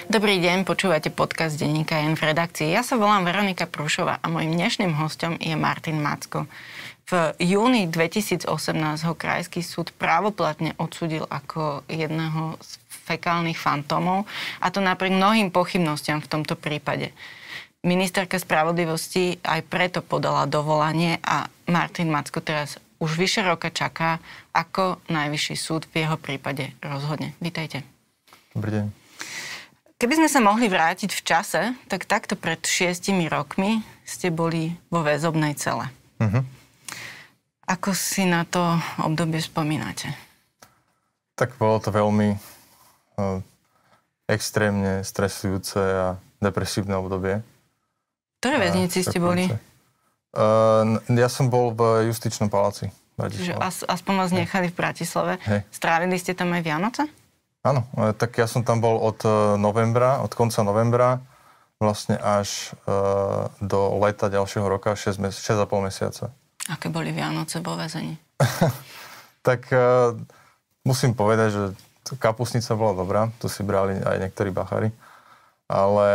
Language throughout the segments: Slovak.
Dobrý deň, počúvate podcast denníka N v redakcii. Ja sa volám Veronika Prúšová a mojím dnešným hostom je Martin Macko. V júni 2018 ho Krajský súd právoplatne odsúdil ako jedného z fekálnych fantómov, a to napriek mnohým pochybnostiam v tomto prípade. Ministerka spravodlivosti aj preto podala dovolanie a Martin Macko teraz už vyše roka čaká, ako Najvyšší súd v jeho prípade rozhodne. Vítajte. Dobrý deň. Keby sme sa mohli vrátiť v čase, tak takto pred 6 rokmi ste boli vo väzobnej cele. Ako si na to obdobie spomínate? Tak bolo to veľmi extrémne stresujúce a depresívne obdobie. V ktorej väznici ste boli? Ja som bol v Justičnom paláci v Bratislave. Aspoň vás nechali v Bratislave. Strávili ste tam aj Vianoce? Áno, tak ja som tam bol od konca novembra, vlastne až do leta ďalšieho roka, 6,5 mesiaca. Aké boli Vianoce vo väzení? Tak musím povedať, že kapustnica bola dobrá, tu si brali aj niektorí bachári, ale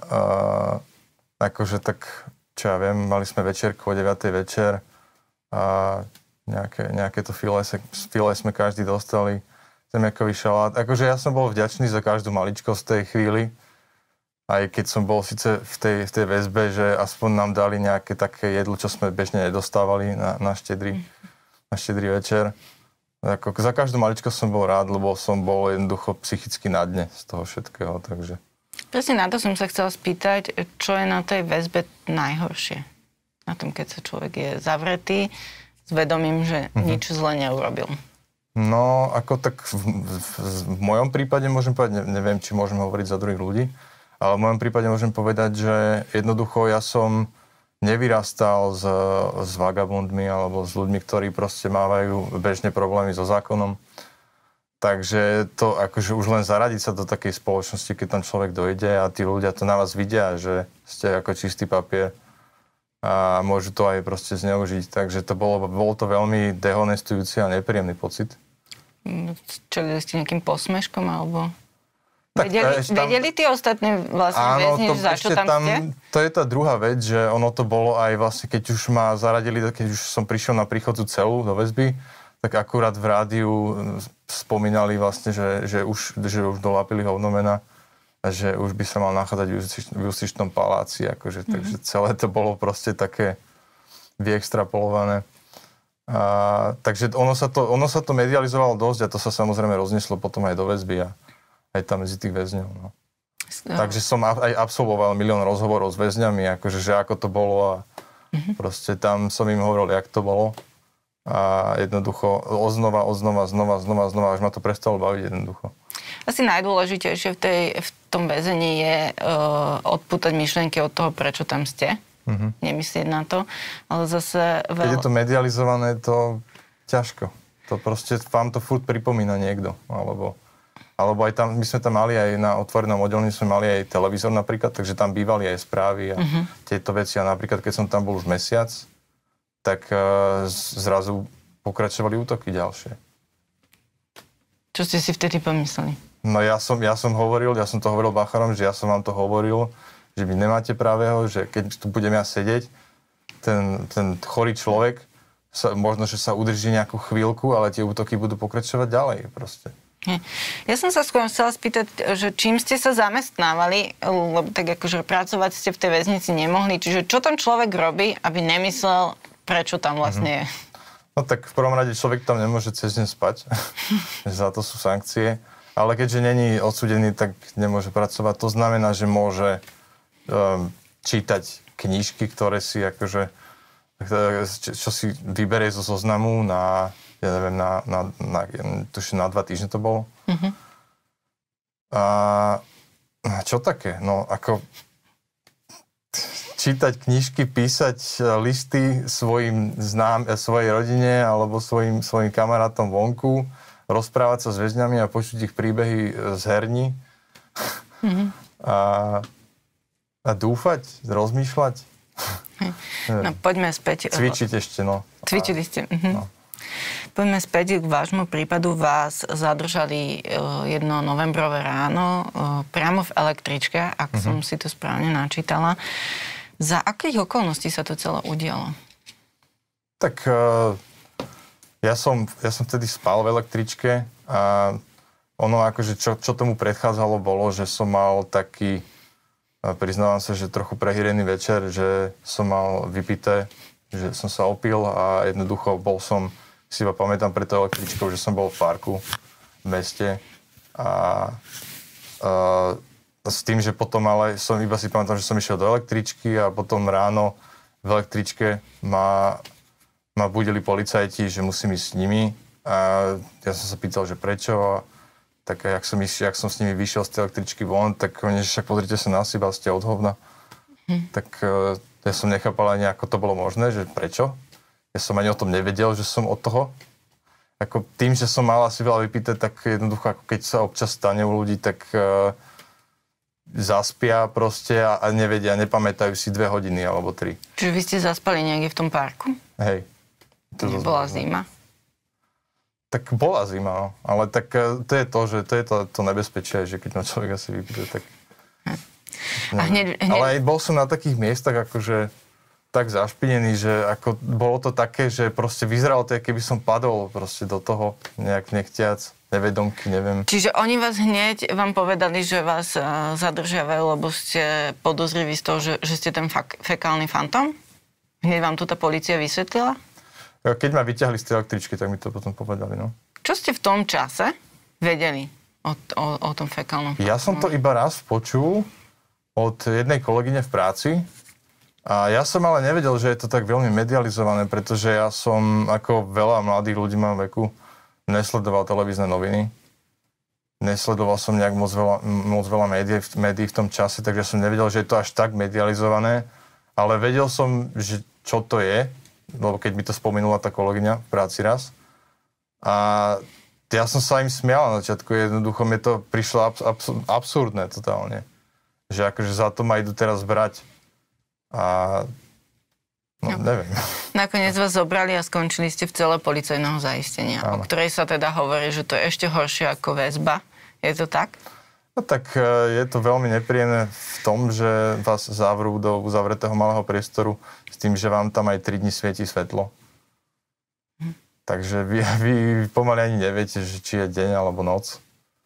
akože tak, čo ja viem, mali sme večerku o 9:00 večer a nejaké to file sme každý dostali, zemiakový šalát. Akože ja som bol vďačný za každú maličkosť v tej chvíli, aj keď som bol síce v tej väzbe, že aspoň nám dali nejaké také jedlo, čo sme bežne nedostávali na štedrý večer. Ako, za každú maličkosť som bol rád, lebo som bol jednoducho psychicky na dne z toho všetkého, takže... Presne na to som sa chcela spýtať, čo je na tej väzbe najhoršie? Na tom, keď sa človek je zavretý s vedomím, že nič zle neurobil. No, ako tak v mojom prípade môžem povedať, neviem, či môžem hovoriť za druhých ľudí, ale v mojom prípade môžem povedať, že jednoducho ja som nevyrastal s vagabundmi alebo s ľuďmi, ktorí proste mávajú bežne problémy so zákonom. Takže to akože už len zaradiť sa do takej spoločnosti, keď tam človek dojde a tí ľudia to na vás vidia, že ste ako čistý papier a môžu to aj proste zneužiť. Takže to bolo to veľmi dehonestujúci a nepríjemný pocit. Čelili ste nejakým posmeškom, alebo... Tak, vedeli tí ostatní vlastne väzni, za čo tam ste? To je tá druhá vec, že ono to bolo aj vlastne, keď už ma zaradili, keď už som prišiel na príchodcu celu do väzby, tak akurát v rádiu spomínali vlastne, že už dolápili hovnomena a že už by sa mal nachádzať v Justičnom paláci. Akože, takže celé to bolo proste také vyextrapolované. Takže ono sa to medializovalo dosť a to sa samozrejme rozneslo potom aj do väzby a aj tam medzi tých väzňov. No. Takže som aj absolvoval 1 000 000 rozhovorov s väzňami, akože, že ako to bolo a proste tam som im hovoril, jak to bolo a jednoducho znova, až ma to prestalo baviť jednoducho. Asi najdôležitejšie v tom väzení je odpútať myšlienky od toho, prečo tam ste. Nemyslieť na to, ale zase... Keď je to medializované, to ťažko. To proste vám to furt pripomína niekto, alebo aj tam, my sme tam mali aj na otvorenom oddelení, sme mali aj televízor napríklad, takže tam bývali aj správy a tieto veci. A napríklad, keď som tam bol už mesiac, tak zrazu pokračovali útoky ďalšie. Čo ste si vtedy pomysleli? No ja som to hovoril bachárom, že ja som vám to hovoril, že vy nemáte pravého, že keď tu budem ja sedieť, ten chorý človek, možno, že sa udrží nejakú chvíľku, ale tie útoky budú pokračovať ďalej proste. Ja som sa skôr chcela spýtať, že čím ste sa zamestnávali, lebo tak akože pracovať ste v tej väznici nemohli, čiže čo tam človek robí, aby nemyslel, prečo tam vlastne je? No tak v prvom rade človek tam nemôže cez deň spať, za to sú sankcie, ale keďže není odsúdený, tak nemôže pracovať. To znamená, že môže čítať knižky, ktoré si akože, čo si vyberie zo zoznamu na, ja neviem, tuším, na 2 týždne to bolo. A čo také? No, ako čítať knižky, písať listy svojej rodine alebo svojim kamarátom vonku, rozprávať sa s väzňami a počuť ich príbehy z herní. A dúfať, rozmýšľať. No, poďme späť. Cvičiť ešte, no. Cvičili ste. No. Poďme späť k vášmu prípadu. Vás zadržali jedno novembrové ráno priamo v električke, ak som si to správne načítala. Za akých okolností sa to celé udialo? Tak ja som vtedy spal v električke a ono akože čo tomu predchádzalo bolo, že som mal taký, priznávam sa, že trochu prehýrený večer, že som mal vypité, že som sa opil a jednoducho si iba pamätám pre tou električkou, že som bol v parku v meste a s tým, že potom ale iba si pamätám, že som išiel do električky a potom ráno v električke ma budili policajti, že musím ísť s nimi a ja som sa pýtal, že prečo a tak jak som s nimi vyšiel z tej električky von, tak oni, že však pozrite sa na seba, ste od hovna. Tak ja som nechápal ani, ako to bolo možné, že prečo. Ja som ani o tom nevedel, že som od toho. Ako tým, že som mal asi veľa vypité, tak jednoducho, ako keď sa občas stane u ľudí, tak zaspia proste a nevedia, nepamätajú si 2 hodiny alebo 3. Čiže vy ste zaspali niekde v tom parku? Hej. Nebola zima? Tak bola zima, no. Ale tak to je to nebezpečie, že keď ma človek asi vypije, tak... A hneď... Ale aj bol som na takých miestach, akože tak zašpinený, že ako bolo to také, že proste vyzeralo to, keby som padol proste do toho nejak nechtiac, nevedomky, neviem. Čiže oni vás hneď vám povedali, že vás zadržiavajú, lebo ste podozriví z toho, že ste ten fekálny fantom? Hneď vám to tá polícia vysvetlila? Keď ma vyťahli z tej električky, tak mi to potom povedali, no. Čo ste v tom čase vedeli o tom fekálnom fantomu? Ja som to iba raz počul od jednej kolegyne v práci a ja som ale nevedel, že je to tak veľmi medializované, pretože ja som, ako veľa mladých ľudí mám veku, nesledoval televízne noviny. Nesledoval som nejak moc veľa médií v tom čase, takže som nevedel, že je to až tak medializované, ale vedel som, že čo to je, lebo keď mi to spomenula tá kolegyňa v práci raz. A ja som sa im smial na začiatku, jednoducho mi to prišlo absurdné totálne. Že akože za to ma idú teraz brať. A neviem. Nakoniec vás zobrali a skončili ste v cele policajného zaistenia, o ktorej sa teda hovorí, že to je ešte horšie ako väzba. Je to tak? No tak je to veľmi nepríjemné v tom, že vás zavrú do uzavretého malého priestoru s tým, že vám tam aj 3 dni svieti svetlo. Takže vy pomaly ani neviete, že či je deň alebo noc.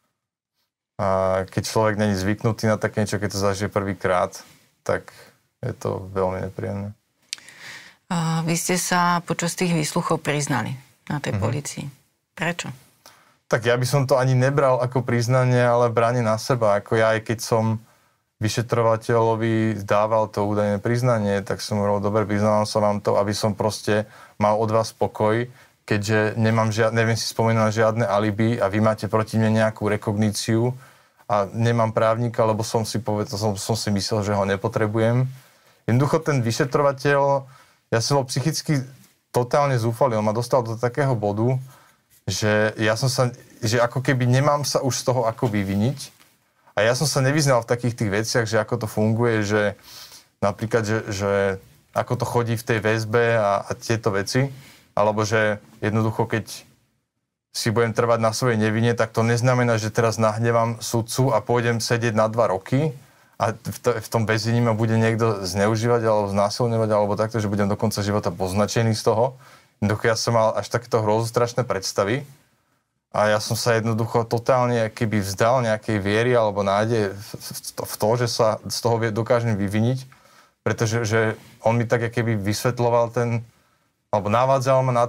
A keď človek není zvyknutý na také niečo, keď to zažije prvýkrát, tak je to veľmi nepríjemné. Vy ste sa počas tých výsluchov priznali na tej polícii. Prečo? Tak ja by som to ani nebral ako priznanie, ale branie na seba. Ako ja, aj keď som vyšetrovateľovi dával to údajné priznanie, tak som hovoril, dobre, priznávam sa vám to, aby som proste mal od vás pokoj, keďže neviem si spomínať žiadne alibi a vy máte proti mne nejakú rekogníciu a nemám právnika, lebo som si myslel, že ho nepotrebujem. Jednoducho ten vyšetrovateľ, ja som bol psychicky totálne zúfalý, on ma dostal do takého bodu, že že ako keby nemám sa už z toho ako vyviniť. A ja som sa nevyznal v takých tých veciach, že ako to funguje, že napríklad, že ako to chodí v tej väzbe a tieto veci. Alebo že jednoducho, keď si budem trvať na svojej nevine, tak to neznamená, že teraz nahnevám sudcu a pôjdem sedieť na 2 roky a v tom väzení ma bude niekto zneužívať alebo znásilňovať alebo takto, že budem do konca života poznačený z toho. Jednoducho ja som mal až takéto hrozostrašné predstavy a ja som sa jednoducho totálne keby vzdal nejakej viery alebo nádeje v to, že sa z toho dokážem vyviniť, pretože že on mi tak keby vysvetľoval alebo navádzal ma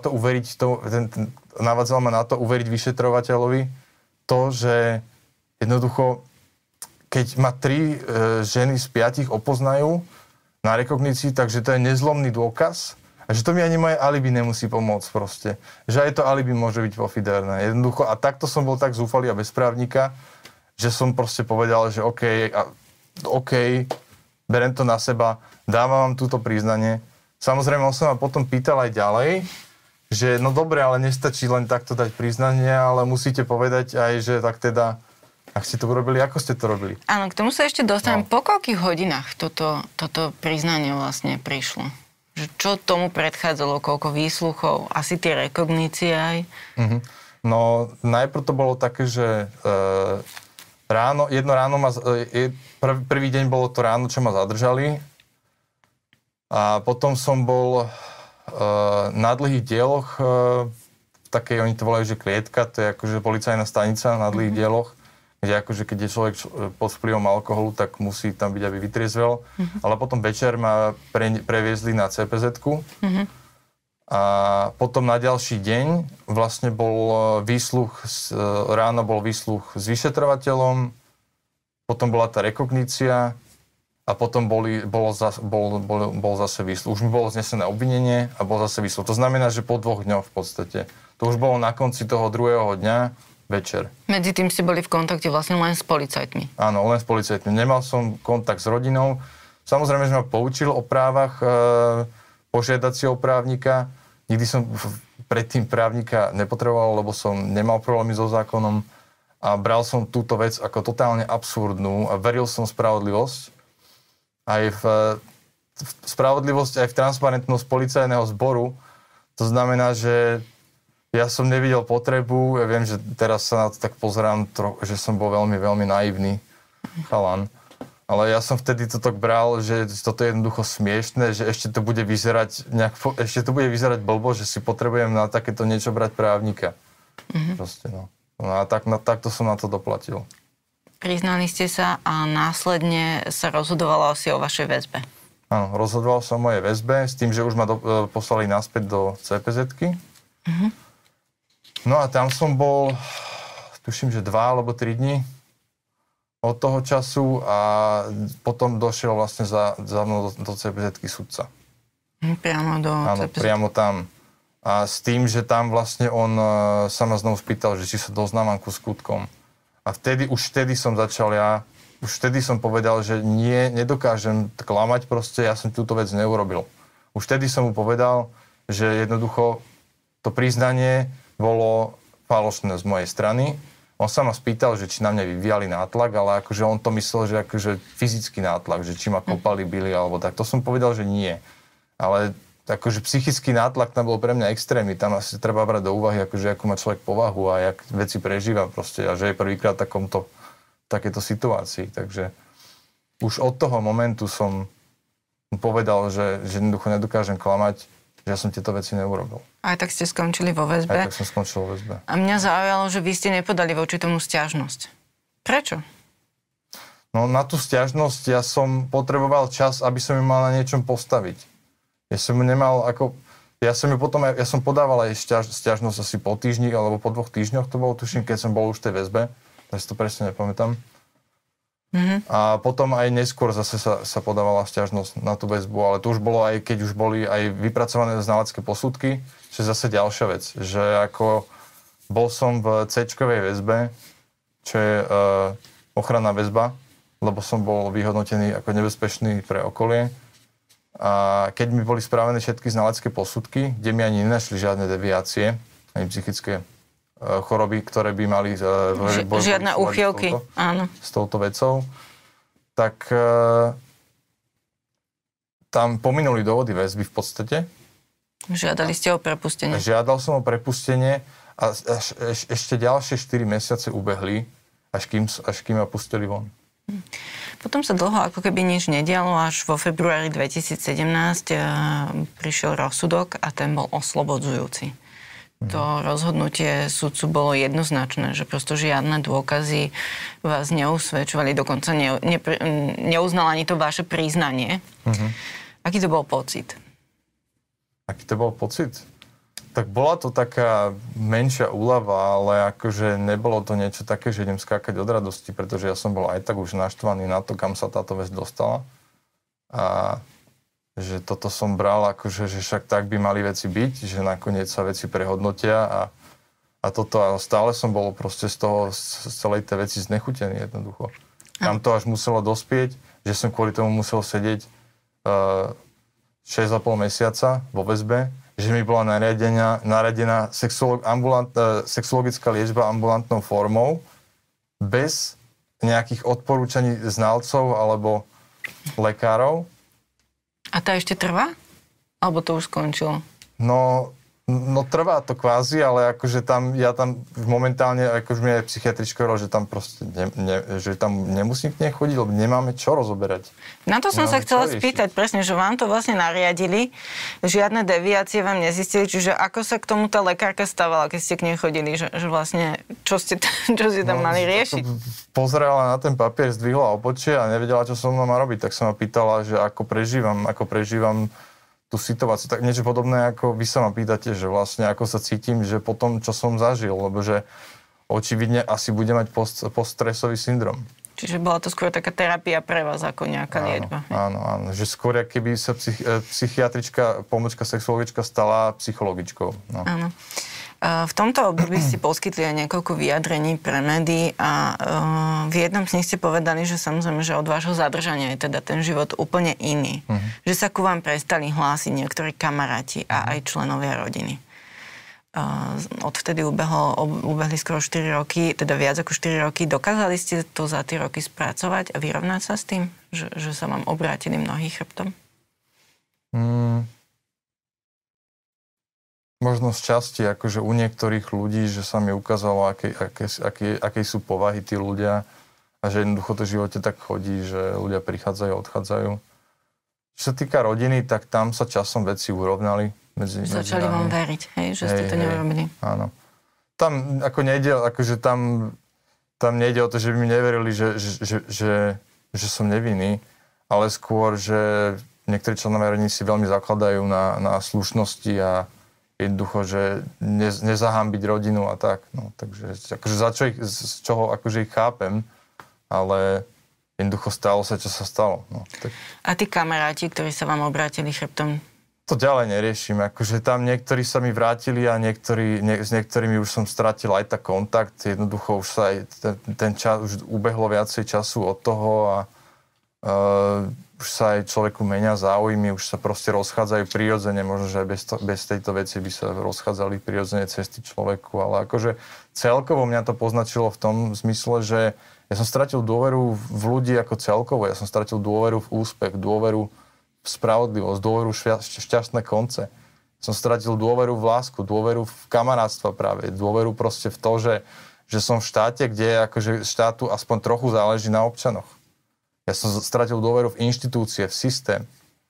na to uveriť vyšetrovateľovi to, že jednoducho keď ma 3 ženy z 5 opoznajú na rekognícii, takže to je nezlomný dôkaz. A že to mi ani moje alibi nemusí pomôcť proste. Že aj to alibi môže byť pofiderné. Jednoducho, a takto som bol tak zúfalý a bez právnika, že som proste povedal, že OK, berem to na seba, dávam vám túto priznanie. Samozrejme, on sa ma potom pýtal aj ďalej, že no dobre, ale nestačí len takto dať priznanie, ale musíte povedať aj, že tak teda, ak ste to urobili, ako ste to robili. Áno, k tomu sa ešte dostanem. No. Po koľkých hodinách toto priznanie vlastne prišlo? Že Čo tomu predchádzalo? Koľko výsluchov? Asi tie rekognície aj? No, najprv to bolo také, že jedno ráno prvý deň bolo to ráno, čo ma zadržali. A potom som bol na dlhých dieloch, takej, oni to volajú, že klietka, to je akože policajná stanica na dlhých dieloch, kde akože keď je človek pod vplyvom alkoholu, tak musí tam byť, aby vytriezvel. Ale potom večer ma previezli na CPZ-ku. A potom na ďalší deň vlastne bol výsluch, ráno bol výsluch s vyšetrovateľom, potom bola tá rekognícia a potom bol zase výsluch. Už mi bolo znesené obvinenie a bol zase výsluch. To znamená, že po 2 dňoch v podstate. To už bolo na konci toho druhého dňa večer. Medzi tým ste boli v kontakte vlastne len s policajtmi. Áno, len s policajtmi. Nemal som kontakt s rodinou. Samozrejme, že ma poučil o právach, požiadať si o právnika. Nikdy som predtým právnika nepotreboval, lebo som nemal problémy so zákonom a bral som túto vec ako totálne absurdnú a veril som v spravodlivosť. Aj v spravodlivosť, aj v transparentnosť policajného zboru. To znamená, že ja som nevidel potrebu, ja viem, že teraz sa na to tak pozerám, že som bol veľmi, veľmi naivný chalan. Ale ja som vtedy to tak bral, že toto je jednoducho smiešné, že ešte to bude vyzerať blbo, že si potrebujem na takéto niečo brať právnika. Proste, no. No a takto som na to doplatil. Priznali ste sa a následne sa rozhodovalo asi o vašej väzbe. Áno, rozhodoval som o mojej väzbe s tým, že už ma poslali naspäť do CPZ-ky. No a tam som bol, tuším, že 2 alebo 3 dní od toho času a potom došiel vlastne za mnou do CPZ-ky sudca. Priamo do Áno, CPZ? priamo tam. A s tým, že tam vlastne on sa ma znovu spýtal, že či sa doznávam ku skutkom. A už vtedy som povedal, že nedokážem klamať, proste ja som túto vec neurobil. Už vtedy som mu povedal, že jednoducho to priznanie bolo falošné z mojej strany. On sa ma spýtal, že či na mňa vyvíjali nátlak, ale akože on to myslel, že akože fyzický nátlak, že či ma kopali, bili alebo tak. To som povedal, že nie. Ale akože psychický nátlak tam bol pre mňa extrémny. Tam asi treba brať do úvahy, akože ako má človek povahu a jak veci prežíva proste a že je prvýkrát v takéto situácii. Takže už od toho momentu som povedal, že jednoducho nedokážem klamať, že ja som tieto veci neurobil. Aj tak ste skončili vo väzbe? Aj tak som skončil vo väzbe. A mňa zaujalo, že vy ste nepodali voči tomu sťažnosť. Prečo? No na tú sťažnosť ja som potreboval čas, aby som ju mal na niečom postaviť. Ja som podával aj sťažnosť asi po týždni, alebo po 2 týždňoch to bolo, tuším, keď som bol už v tej väzbe. Ja si to presne nepamätám. A potom aj neskôr zase sa podávala sťažnosť na tú väzbu, ale to už bolo aj, keď už boli aj vypracované znalecké posudky, čo je zase ďalšia vec, že ako bol som v C-čkovej väzbe, čo je ochranná väzba, lebo som bol vyhodnotený ako nebezpečný pre okolie. A keď mi boli spravené všetky znalecké posudky, kde mi ani nenašli žiadne deviácie, ani psychické choroby, ktoré by mali žiadne úchylky s touto vecou, tak tam pominuli dôvody väzby v podstate. Žiadali ste o prepustenie? Žiadal som o prepustenie a ešte ďalšie 4 mesiace ubehli, až kým ma pustili von. Potom sa dlho ako keby nič nedialo, až vo februári 2017 prišiel rozsudok a ten bol oslobodzujúci. To rozhodnutie sudcu bolo jednoznačné, že prosto žiadne dôkazy vás neusvedčovali, dokonca neuznal ani to vaše priznanie. Aký to bol pocit? Aký to bol pocit? Tak bola to taká menšia úľava, ale akože nebolo to niečo také, že idem skákať od radosti, pretože ja som bol aj tak už naštvaný na to, kam sa táto vec dostala. A že toto som bral akože, že však tak by mali veci byť, že nakoniec sa veci prehodnotia a toto a stále som bol proste z celej tej veci znechutený jednoducho. Tam to až muselo dospieť, že som kvôli tomu musel sedieť 6,5 mesiaca vo väzbe, že mi bola naradená sexuologická liečba ambulantnou formou bez nejakých odporúčaní znalcov alebo lekárov. A tá ešte trvá? Alebo to už skončilo? No trvá to kvázi, ale akože ja tam momentálne, akože mi aj psychiatrička hovorila, že tam proste že tam nemusím k nej chodiť, lebo nemáme čo rozoberať. Na to som sa chcela spýtať, presne, že vám to vlastne nariadili, žiadne deviácie vám nezistili, čiže ako sa k tomu tá lekárka stávala, keď ste k nej chodili, že vlastne, čo ste tam mali riešiť? Pozerala na ten papier, zdvihla obočie a nevedela, čo so mnou má robiť, tak sa ma pýtala, že ako prežívam tú situáciu. Tak niečo podobné, ako vy sa ma pýtate, že vlastne ako sa cítim, že po tom, čo som zažil, lebo že očividne asi bude mať poststresový syndrom. Čiže bola to skôr taká terapia pre vás ako nejaká liečba. Áno. Že skôr, keby sa psychiatrička, pomôcka sexuologička stala psychologičkou. No. Áno. V tomto období ste poskytli aj niekoľko vyjadrení pre médií a v jednom z nich ste povedali, že samozrejme, že od vášho zadržania je teda ten život úplne iný. Že sa ku vám prestali hlásiť niektorí kamaráti a aj členovia rodiny. Odvtedy ubehli skoro 4 roky, teda viac ako 4 roky. Dokázali ste to za tie roky spracovať a vyrovnať sa s tým, že sa vám obrátili mnohí chrbtom? Možno z časti, akože u niektorých ľudí, že sa mi ukázalo, aké sú povahy tí ľudia a že jednoducho to v živote tak chodí, že ľudia prichádzajú a odchádzajú. Čo sa týka rodiny, tak tam sa časom veci urovnali. Začali vám veriť, hej, že ste to neurobili. Áno. Tam ako nejde, akože tam nejde o to, že by mi neverili, že som nevinný, ale skôr, že niektorí členovia rodiny si veľmi zakladajú na slušnosti a jednoducho, že nezahambiť rodinu a tak. No, takže akože z čoho akože ich chápem, ale jednoducho stalo sa, čo sa stalo. No, tak. A tí kamaráti, ktorí sa vám obrátili chrbtom? To ďalej neriešim. Akože tam niektorí sa mi vrátili a s niektorými už som stratil aj tak kontakt. Jednoducho už sa aj ten čas, už ubehlo viacej času od toho a už sa aj človeku menia záujmy, už sa proste rozchádzajú prirodzene, možno, že aj bez tejto veci by sa rozchádzali prirodzene cesty človeku, ale akože celkovo mňa to poznačilo v tom zmysle, že ja som stratil dôveru v ľudí ako celkovo, ja som stratil dôveru v úspech, dôveru v spravodlivosť, dôveru v šťastné konce. Som stratil dôveru v lásku, dôveru v kamarátstva práve, dôveru proste v to, že som v štáte, kde akože štátu aspoň trochu záleží na občanoch. Ja som stratil dôveru v inštitúcie, v systém.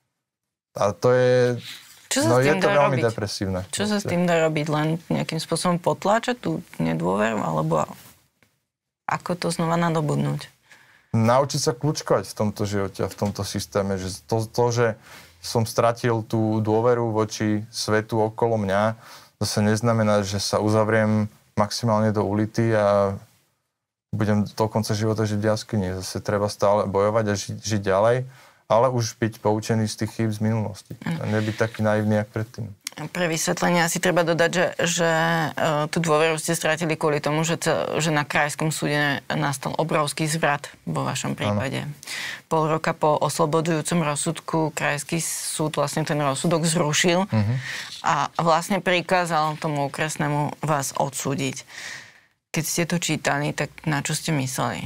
A to je... je to veľmi depresívne. Čo sa s tým dá robiť? Len nejakým spôsobom potláčať tú nedôveru? Alebo ako to znova nadobudnúť? Naučiť sa kľúčkovať v tomto živote a v tomto systéme. Že že som stratil tú dôveru voči svetu okolo mňa, zase neznamená, že sa uzavriem maximálne do ulity a budem do konca života žiť v jaskyni. Zase treba stále bojovať a žiť ďalej, ale už byť poučený z tých chýb z minulosti. A nebyť taký naivný, jak predtým. Pre vysvetlenie asi treba dodať, že tú dôveru ste stratili kvôli tomu, že na krajskom súde nastal obrovský zvrat vo vašom prípade. Ano. Pol roka po oslobodzujúcom rozsudku krajský súd vlastne ten rozsudok zrušil a vlastne prikázal tomu okresnému vás odsúdiť. Keď ste to čítali, tak na čo ste mysleli?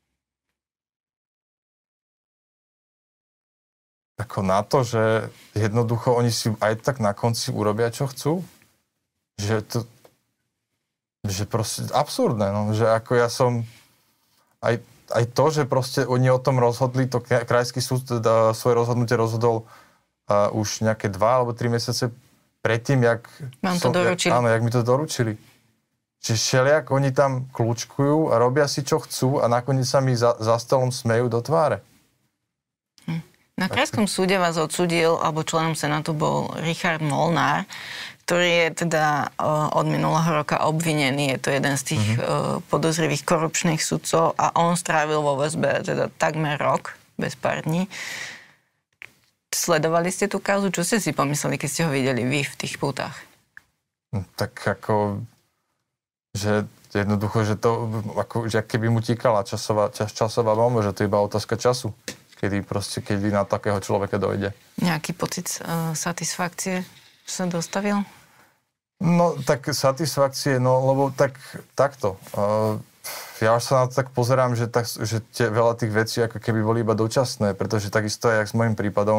Ako na to, že jednoducho oni si aj tak na konci urobia, čo chcú. Že proste absurdné, no. Že ako ja som... Aj to, že proste oni o tom rozhodli, to krajský súd svoje rozhodnutie rozhodol už nejaké 2 alebo 3 mesiace predtým, jak... Vám to doručili. Áno, jak mi to doručili. Čiže všelijak oni tam kľúčkujú a robia si, čo chcú a nakoniec sa mi za stolom smejú do tváre. Na krajskom súde vás odsúdil, alebo členom Senátu bol Richard Molnár, ktorý je teda od minulého roka obvinený. Je to jeden z tých podozrivých korupčných sudcov a on strávil vo väzbe teda takmer rok, bez pár dní. Sledovali ste tú kauzu? Čo ste si pomysleli, keď ste ho videli vy v tých pútach? Tak ako... že jednoducho, že to, ako, že keby mu tíkala časová bomba, že to je iba otázka času, kedy na takého človeka dojde. Nejaký pocit satisfakcie sa dostavil? No, tak satisfakcie, no, lebo takto. Ja už sa na to tak pozerám, že veľa tých vecí ako keby boli iba dočasné, pretože takisto aj s môjim prípadom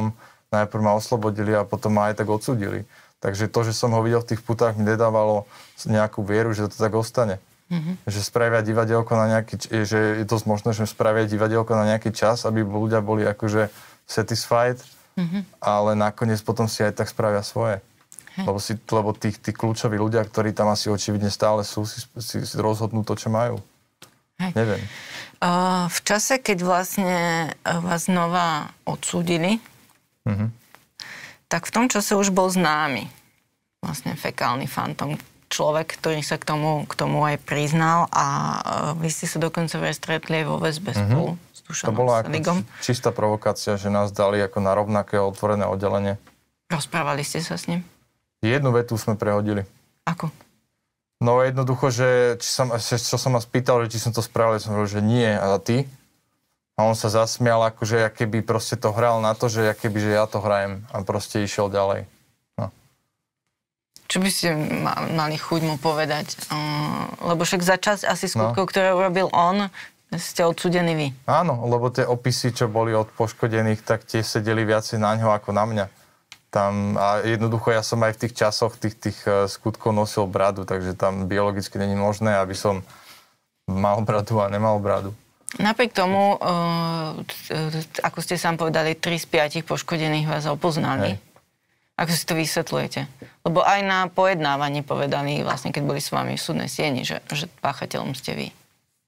najprv ma oslobodili a potom ma aj tak odsúdili. Takže to, že som ho videl v tých putách, mi nedávalo nejakú vieru, že to tak ostane. Že spravia divadelko na nejaký, že je dosť možné, že spravia divadelko na nejaký čas, aby ľudia boli akože satisfied, ale nakoniec potom si aj tak spravia svoje. Lebo tí kľúčoví ľudia, ktorí tam asi očividne stále sú, si rozhodnú to, čo majú. Neviem. V čase, keď vlastne vás znova odsúdili, tak v tom čase už bol známy vlastne fekálny fantom. Človek, ktorý sa k tomu aj priznal a vy ste sa dokonca aj stretli aj vo väzbe spolu s Dušanom Seligom. To bola ako čistá provokácia, že nás dali ako na rovnaké otvorené oddelenie. Rozprávali ste sa s ním? Jednu vetu sme prehodili. Ako? No jednoducho, že čo som ma spýtal, že či som to spravil, som hovoril, že nie, a ty? A on sa zasmial, akože keby proste to hral na to, že že ja to hrajem a proste išiel ďalej. No. Čo by ste mali chuť mu povedať? Lebo však za časť asi skutkov, ktoré urobil on, ste odsúdení vy. Áno, lebo tie opisy, čo boli od poškodených, tak tie sedeli viacej na ňo ako na mňa. A jednoducho ja som aj v tých časoch tých skutkov nosil bradu, takže tam biologicky není možné, aby som mal bradu a nemal bradu. Napriek tomu, ako ste sám povedali, 3 z 5 poškodených vás opoznali. Hej. Ako si to vysvetľujete? Lebo aj na pojednávaní povedali, vlastne keď boli s vami v súdnej sieni, že páchateľom ste vy.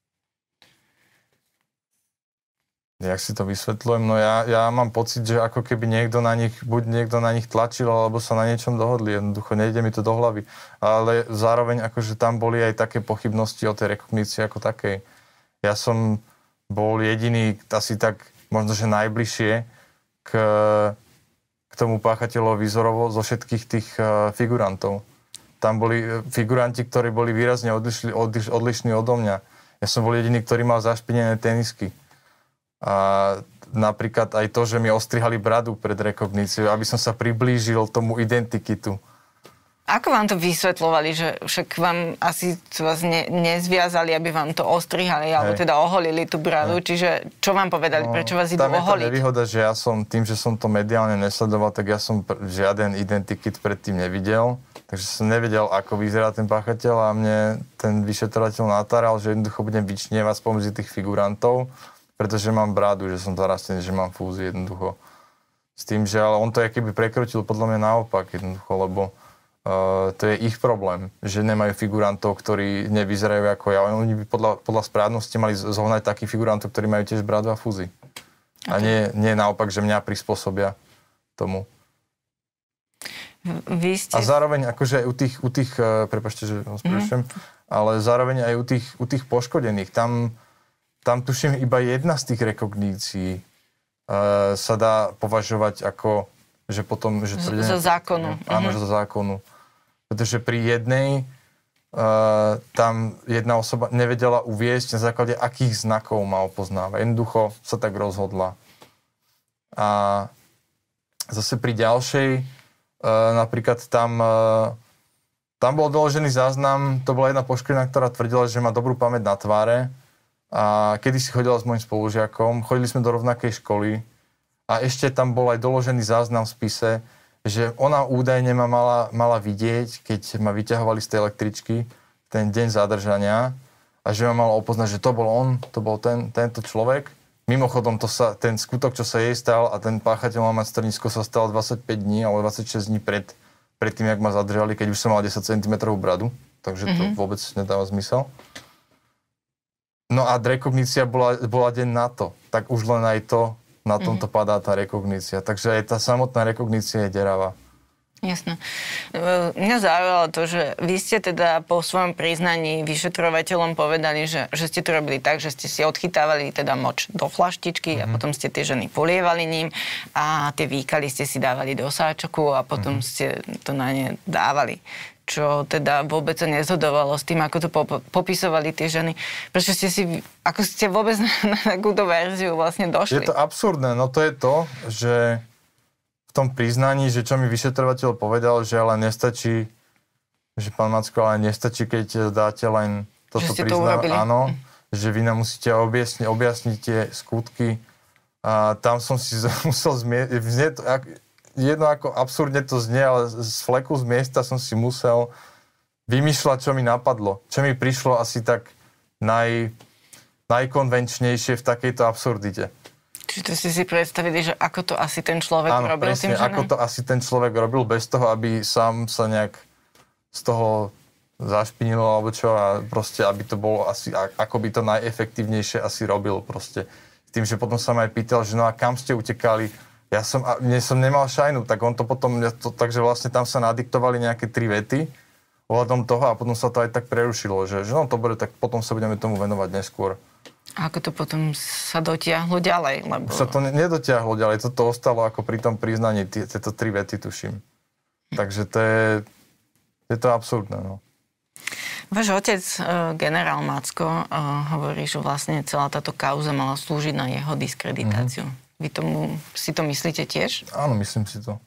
Jak si to vysvetľujem? No ja mám pocit, že ako keby niekto na nich tlačil, alebo sa na niečom dohodli. Jednoducho nejde mi to do hlavy. Ale zároveň akože tam boli aj také pochybnosti o tej rekognícii ako takej. Ja som bol jediný, asi tak možno, že najbližšie k tomu páchateľovi výzorovo zo všetkých tých figurantov. Tam boli figuranti, ktorí boli výrazne odlišní odo mňa. Ja som bol jediný, ktorý mal zašpinené tenisky. A napríklad aj to, že mi ostrihali bradu pred rekogníciou, aby som sa priblížil tomu identikitu. Ako vám to vysvetľovali, že však vám asi vás nezviazali, aby vám to ostrihali, alebo teda oholili tú bradu, čiže čo vám povedali, prečo vás idú oholiť? Tam je tá nevýhoda, že ja som, tým, že som to mediálne nesledoval, tak ja som žiaden identikit predtým nevidel, takže som nevedel, ako vyzerá ten páchateľ a mne ten vyšetrovateľ natáral, že jednoducho budem vyčnievať spomedzi tých figurantov, pretože mám bradu, že som zarastený, že mám fúzi jednoducho. S tým, že ale on to keby prekročil podľa mňa naopak jednoducho, lebo to je ich problém, že nemajú figurantov, ktorí nevyzerajú ako ja. Oni by podľa správnosti mali zohnať takých figurantov, ktorí majú tiež bradu a fúzi. Okay. A nie naopak, že mňa prispôsobia tomu. A zároveň akože u tých prepáčte, že vás prerušujem, ale zároveň aj u tých poškodených, tam tuším iba jedna z tých rekognícií sa dá považovať ako, že potom... Že za zákonu. Áno, že za zákonu. Pretože pri jednej tam jedna osoba nevedela uviesť, na základe akých znakov ma opoznáva. Jednoducho sa tak rozhodla. A zase pri ďalšej, napríklad tam bol doložený záznam, to bola jedna poškodená, ktorá tvrdila, že má dobrú pamäť na tváre. A kedysi chodila s môjim spolužiakom, chodili sme do rovnakej školy a ešte tam bol aj doložený záznam v spise, že ona údajne ma mala vidieť, keď ma vyťahovali z tej električky ten deň zadržania a že ma mala opoznať, že to bol on, to bol tento človek. Mimochodom, ten skutok, čo sa jej stal a ten páchateľ má mať strnisko, sa stal 25 dní alebo 26 dní pred tým, jak ma zadržali, keď už som mal 10 cm bradu, takže to vôbec nedáva zmysel. No a rekognícia bola deň na to, tak už len aj to, na tomto padá tá rekognícia. Takže aj tá samotná rekognícia je deravá. Jasné. Mňa zaujalo to, že vy ste teda po svojom priznaní vyšetrovateľom povedali, že ste to robili tak, že ste si odchytávali teda moč do flaštičky a potom ste tie ženy polievali ním a tie výkaly ste si dávali do sáčoku a potom ste to na ne dávali. Čo teda vôbec sa nezhodovalo s tým, ako to popisovali tie ženy. Prečo ako ste vôbec na takúto verziu vlastne došli? Je to absurdné, no to je to, že v tom priznaní, že čo mi vyšetrovateľ povedal, že ale nestačí, že pán Macko, ale nestačí, keď dáte len toto priznanie. Áno, že vy nám musíte objasniť tie skutky. A tam som si musel jedno ako absurdne to znie, ale z fleku z miesta som si musel vymýšľať, čo mi napadlo. Čo mi prišlo asi tak najkonvenčnejšie v takejto absurdite. Čiže to si predstavili, že ako to asi ten človek robil presne, tým ženám? ako to asi ten človek robil bez toho, aby sám sa nejak z toho zašpinilo alebo čo a proste, aby to bolo asi, ako by to najefektívnejšie asi robil proste. S tým, že potom sa ma aj pýtal, že no a kam ste utekali? Mne som nemal šajnu, tak on to potom, takže vlastne tam sa nadiktovali nejaké 3 vety ohľadom toho a potom sa to aj tak prerušilo, že no to bude, tak potom sa budeme tomu venovať neskôr. A ako to potom sa dotiahlo ďalej? Lebo... Už sa to nedotiahlo ďalej, toto ostalo ako pri tom priznaní, tieto 3 vety tuším. Takže to je to absurdné, no. Váš otec, generál Macko, hovorí, že vlastne celá táto kauza mala slúžiť na jeho diskreditáciu. Vy si to myslíte tiež? Áno, myslím si to.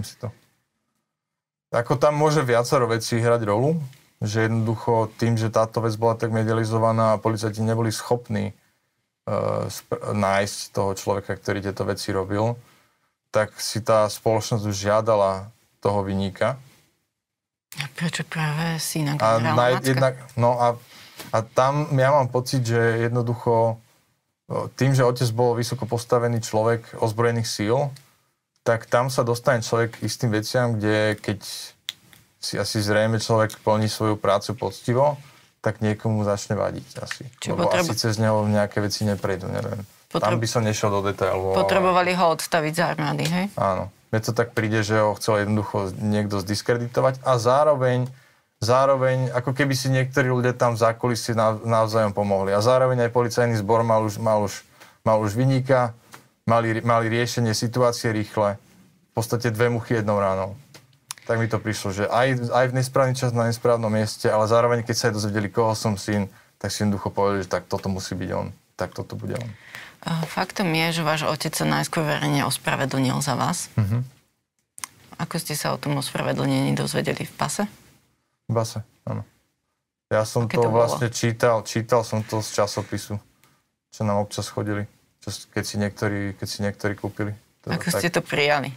Ako tam môže viacero vecí hrať rolu, že jednoducho tým, že táto vec bola tak medializovaná a policajti neboli schopní nájsť toho človeka, ktorý tieto veci robil, tak si tá spoločnosť už žiadala toho viníka. A prečo práve syna generála Macka? A tam ja mám pocit, že jednoducho tým, že otec bol vysoko postavený človek ozbrojených síl, tak tam sa dostane človek k istým veciam, kde keď si asi zrejme človek plní svoju prácu poctivo, tak niekomu začne vadiť asi. Lebo asi cez neho nejaké veci neprejdú, neviem. Tam by som nešiel do detailov. Potrebovali ho odstaviť z armády, hej? Áno. Mne to tak príde, že ho chcel jednoducho niekto zdiskreditovať a zároveň ako keby si niektorí ľudia tam v zákulisí navzájom pomohli. A zároveň aj policajný zbor mal už viníka, mali riešenie situácie rýchle. V podstate 2 muchy jednou ránou. Tak mi to prišlo, že aj v nesprávny čas na nesprávnom mieste, ale zároveň, keď sa aj dozvedeli, koho som syn, tak si jednoducho povedali, že tak toto musí byť on. Tak toto bude on. Faktom je, že váš otec sa najskôr verejne ospravedlnil za vás. Ako ste sa o tom ospravedlnení dozvedeli v pase? V base, áno. Ja som to vlastne čítal som to z časopisu, čo nám občas chodili, keď si niektorí kúpili. Ako ste to prijali?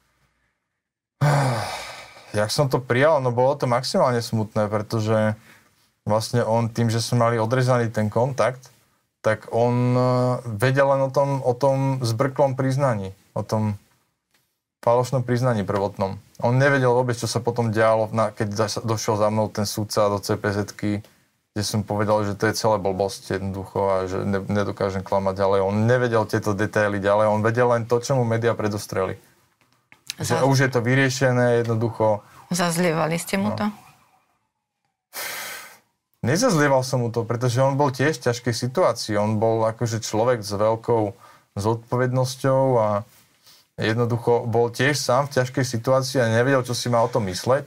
Jak som to prijal? No bolo to maximálne smutné, pretože vlastne on tým, že sme mali odrezaný ten kontakt, tak on vedel len o tom zbrklom priznaní, o tom falošnom priznaní prvotnom. On nevedel vôbec, čo sa potom dialo, keď došiel za mnou ten sudca do CPZ-ky, kde som povedal, že to je celé blbosť jednoducho a že nedokážem klamať ďalej. On nevedel tieto detaily ďalej, on vedel len to, čo mu médiá predostreli. Že už je to vyriešené jednoducho. Zazlievali ste mu to? Nezazlieval som mu to, pretože on bol tiež v ťažkej situácii. On bol akože človek s veľkou zodpovednosťou a jednoducho bol tiež sám v ťažkej situácii a nevedel, čo si mal o tom mysleť,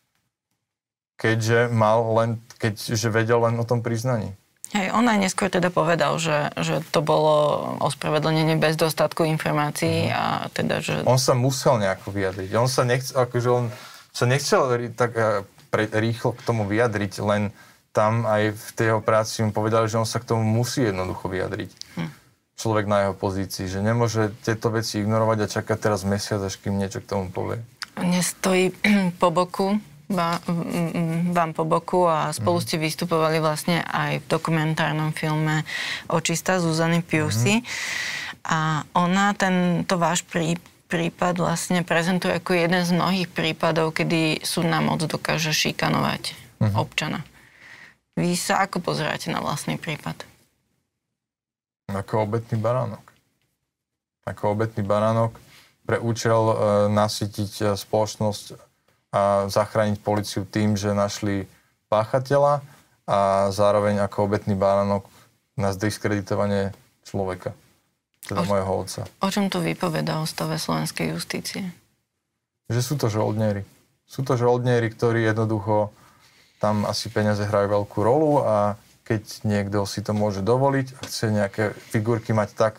keďže vedel len o tom priznaní. Hej, on aj neskôr teda povedal, že to bolo ospravedlnenie bez dostatku informácií a teda, že... On sa musel nejako vyjadriť. On sa nechcel tak rýchlo k tomu vyjadriť, len tam aj v tej jeho práci mu povedali, že on sa k tomu musí jednoducho vyjadriť. Človek na jeho pozícii, že nemôže tieto veci ignorovať a čakať teraz mesiac, až kým niečo k tomu povie. Nestojí po boku, vám po boku a spolu ste vystupovali vlastne aj v dokumentárnom filme Očista Zuzany Piusy. A ona tento váš prípad vlastne prezentuje ako jeden z mnohých prípadov, kedy súdna moc dokáže šikanovať občana. Vy sa ako pozeráte na vlastný prípad? Ako obetný baránok. Ako obetný baránok pre účel nasytiť spoločnosť a zachrániť políciu tým, že našli páchateľa a zároveň ako obetný baránok na zdiskreditovanie človeka, teda mojho otca. O čom to vypovedá o stave slovenskej justície? Že sú to žoldnieri. Sú to žoldnieri, ktorí jednoducho tam asi peniaze hrajú veľkú rolu a keď niekto si to môže dovoliť a chce nejaké figurky mať tak,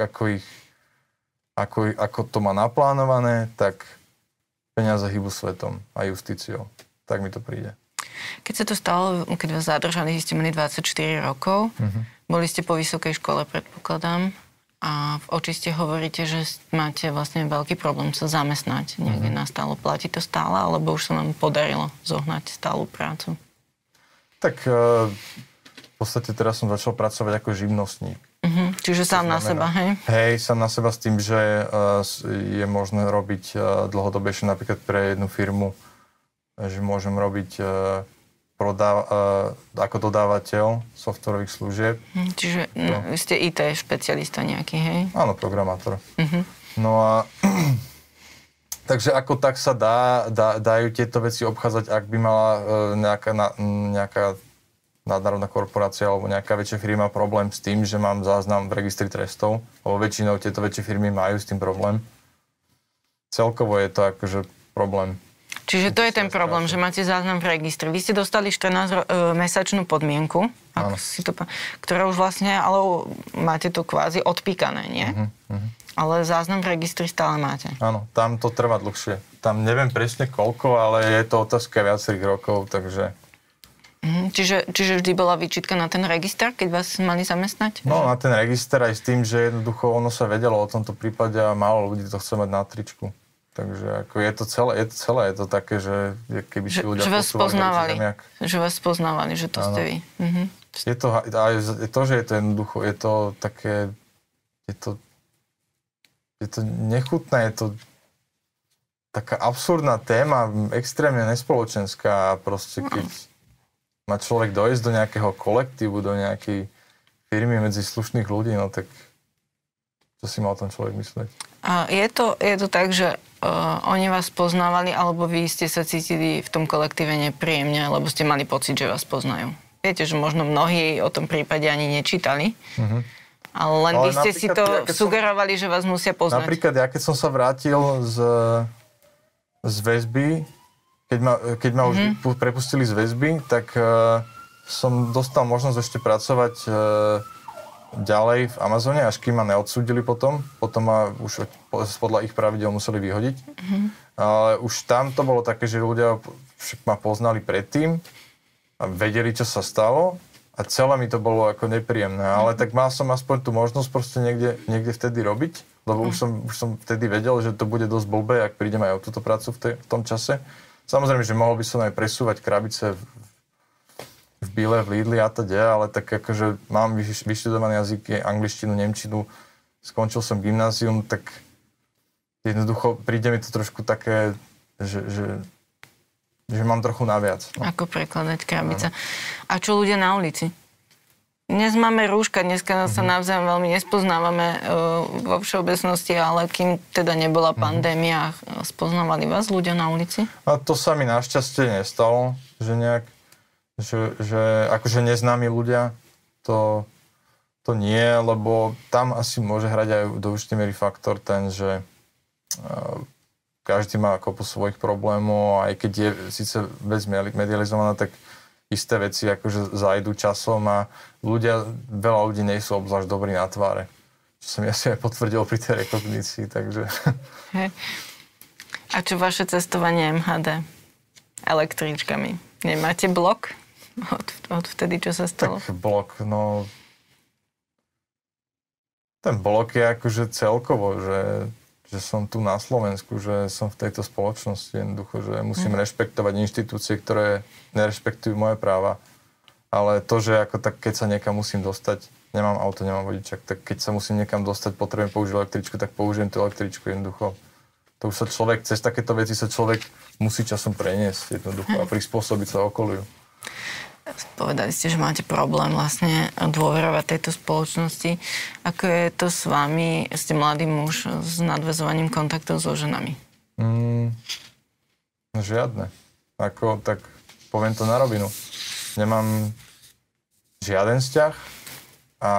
ako to má naplánované, tak peniaze hýbu svetom a justíciou. Tak mi to príde. Keď sa to stalo, keď vás zadržali, ste mali 24 rokov, boli ste po vysokej škole, predpokladám. A v očiste hovoríte, že máte vlastne veľký problém sa zamestnať niekde na stálo. Platí to stále, alebo už sa vám podarilo zohnať stálu prácu? Tak v podstate teraz som začal pracovať ako živnostník. Čiže sám na seba, hej? Hej, sám na seba s tým, že je možné robiť dlhodobejšie napríklad pre jednu firmu, že môžem robiť ako dodávateľ softwarových služieb. Čiže vy ste IT špecialista nejaký, hej? Áno, programátor. No a takže ako tak sa dajú tieto veci obchádzať, ak by mala nejaká nadnárodná korporácia alebo nejaká väčšia firma problém s tým, že mám záznam v registri trestov, lebo väčšinou tieto väčšie firmy majú s tým problém. Celkovo je to akože problém. Čiže to je ten problém, že máte záznam v registri. Vy ste dostali 14-mesačnú podmienku, ktorá už vlastne, ale máte to kvázi odpíkané, nie? Ale záznam v registri stále máte. Áno, tam to trvá dlhšie. Tam neviem presne koľko, ale je to otázka viacerých rokov, takže... Čiže vždy bola výčitka na ten register, keď vás mali zamestnať? No, na ten register aj s tým, že jednoducho ono sa vedelo o tomto prípade a málo ľudí to chce mať na tričku. Takže ako je to celé, také, že keby si ľudia posúvali zemiak. Že vás spoznávali, že to ste vy. Je to, aj to, že je to jednoducho, je to také, je to nechutné, je to taká absurdná téma, extrémne nespoločenská a proste keď má človek dojsť do nejakého kolektívu, do nejakej firmy medzi slušných ľudí, no tak čo si má o tom človek myslieť? A je to tak, že oni vás poznávali, alebo vy ste sa cítili v tom kolektíve nepríjemne, lebo ste mali pocit, že vás poznajú? Viete, že možno mnohí o tom prípade ani nečítali, ale len vy ste si to sugerovali, že vás musia poznať. Napríklad, ja keď som sa vrátil z väzby, keď ma už prepustili z väzby, tak som dostal možnosť ešte pracovať ďalej v Amazone, až kým ma neodsúdili potom. Potom ma už podľa ich pravidel museli vyhodiť. Ale už tam to bolo také, že ľudia ma poznali predtým a vedeli, čo sa stalo a celé mi to bolo ako nepríjemné. Ale tak mal som aspoň tú možnosť proste niekde vtedy robiť, lebo už som vtedy vedel, že to bude dosť blbé, ak prídem aj o túto prácu v tom čase. Samozrejme, že mohol by som aj presúvať krabice v Bile, v Lidli a teda, ale tak akože mám vyštudované jazyky, angličtinu, nemčinu, skončil som gymnázium, tak jednoducho príde mi to trošku také, že mám trochu naviac. No. Ako prekladať krabice. A čo ľudia na ulici? Dnes máme rúška, dneska sa navzájom veľmi nespoznávame vo všeobecnosti, ale kým teda nebola pandémia, spoznávali vás ľudia na ulici? A to sa mi našťastie nestalo, že nejak, že akože neznámi ľudia, to nie, lebo tam asi môže hrať aj do určitej miery faktor ten, že každý má kopu svojich problémov, aj keď je síce vec medializovaná, tak isté veci akože zajdu časom a veľa ľudí nie sú obzvlášť dobrí na tváre. Čo som ja si aj potvrdil pri tej rekognícii, takže... Hej. A čo vaše cestovanie MHD električkami? Nemáte blok od vtedy, čo sa stalo? Tak blok, no... Ten blok je akože celkovo, že som tu na Slovensku, že som v tejto spoločnosti jednoducho, že musím rešpektovať inštitúcie, ktoré nerešpektujú moje práva. Ale to, že ako tak, keď sa niekam musím dostať, nemám auto, nemám vodičak, tak keď sa musím niekam dostať, potrebujem použiť električku, tak použijem tú električku jednoducho. To už sa cez takéto veci sa človek musí časom preniesť jednoducho a prispôsobiť sa okoliu. Povedali ste, že máte problém vlastne dôverovať tejto spoločnosti. Ako je to s vami? Ste mladý muž s nadväzovaním kontaktov so ženami? Žiadne. Tak poviem to na rovinu. Nemám žiaden vzťah a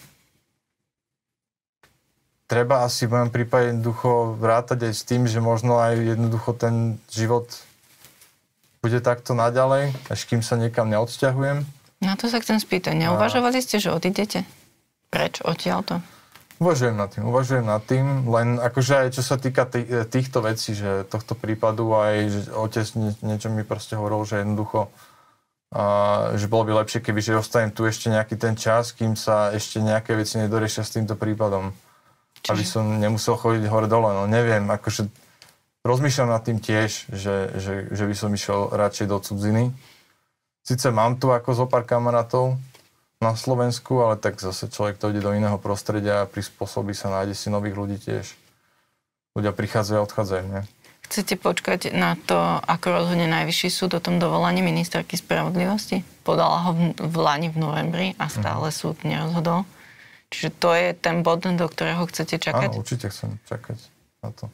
treba asi v mojom prípade jednoducho vrátať aj s tým, že možno aj jednoducho ten život bude takto naďalej, až kým sa niekam neodsťahujem. Na to sa chcem spýtať. Neuvažovali ste, že odídete? Preč odtiaľto? Uvažujem nad tým, len akože aj čo sa týka týchto vecí, že tohto prípadu aj že otec niečo mi proste hovoril, že jednoducho že bolo by lepšie, keby že ostanem tu ešte nejaký ten čas, kým sa ešte nejaké veci nedoriešia s týmto prípadom. aby som nemusel chodiť hore-dole. No neviem, akože rozmýšľam nad tým tiež, že by som išiel radšej do cudziny. Sice mám tu ako zo pár kamarátov na Slovensku, ale tak zase človek to ide do iného prostredia a prispôsobí sa, nájde si nových ľudí tiež. Ľudia prichádzajú a odchádzajú, nie? Chcete počkať na to, ako rozhodne Najvyšší súd o tom dovolaní ministerky spravodlivosti? Podala ho v lani v novembri a stále súd nerozhodol. Čiže to je ten bod, do ktorého chcete čakať? Áno, určite chcem čakať na to.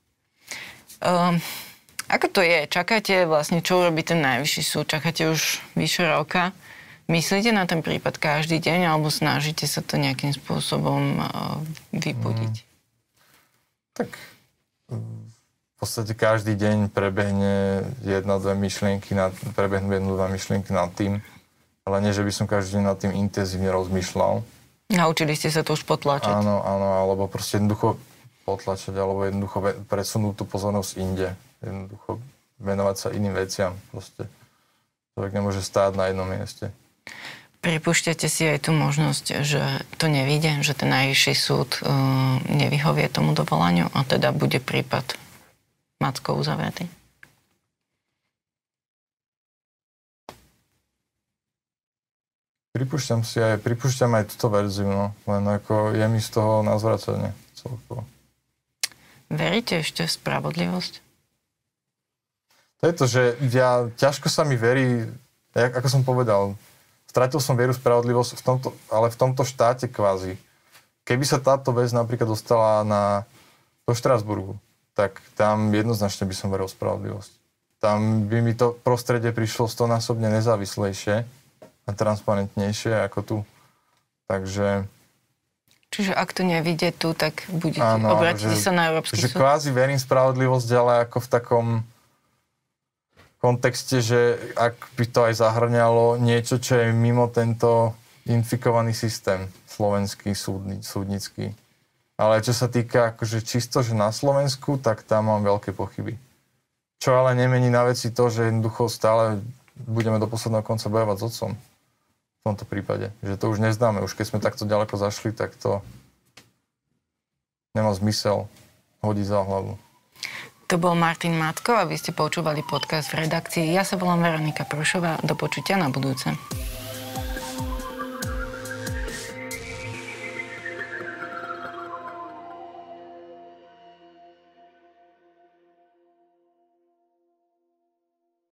Ako to je? Čakáte vlastne, čo urobí ten Najvyšší súd? Čakáte už vyše roka? Myslíte na ten prípad každý deň alebo snažíte sa to nejakým spôsobom vybudiť? Tak v podstate každý deň prebehnú jedno, dve myšlienky nad tým, ale nie, že by som každý deň nad tým intenzívne rozmýšľal. Naučili ste sa to už potlačať? Áno, alebo proste jednoducho potlačať, alebo jednoducho presunúť tú pozornosť inde. Jednoducho venovať sa iným veciam. Proste človek nemôže stáť na jednom mieste. Pripúšťate si aj tú možnosť, že to nevíde, že ten Najvyšší súd nevyhovie tomu dovolaniu a teda bude prípad Macko uzavretý? Pripúšťam aj túto verziu, no. Len ako je mi z toho na zvracanie celkovo. Veríte ešte v spravodlivosť? To je to, že ťažko sa mi verí, ako som povedal, stratil som vieru v spravodlivosť ale v tomto štáte kvázi. Keby sa táto vec napríklad dostala do Štrasburgu, tak tam jednoznačne by som veril v spravodlivosť. Tam by mi to prostredie prišlo stonásobne nezávislejšie a transparentnejšie ako tu. Takže... Čiže ak to nevidie tu, tak obrátíte sa na Európsky súd? Že kvázi verím spravodlivosť, ale ako v takom kontexte, že ak by to aj zahrňalo niečo, čo je mimo tento infikovaný systém slovenský, súdnický. Ale čo sa týka akože čisto, že na Slovensku, tak tam mám veľké pochyby. Čo ale nemení na veci to, že jednoducho stále budeme do posledného konca bojovať s otcom. V tomto prípade. Že to už nezdáme. Už keď sme takto ďaleko zašli, tak to nemá zmysel hodiť za hlavu. To bol Martin Macko a vy ste počúvali podcast v redakcii. Ja sa volám Veronika Prúšová. Do počutia na budúce.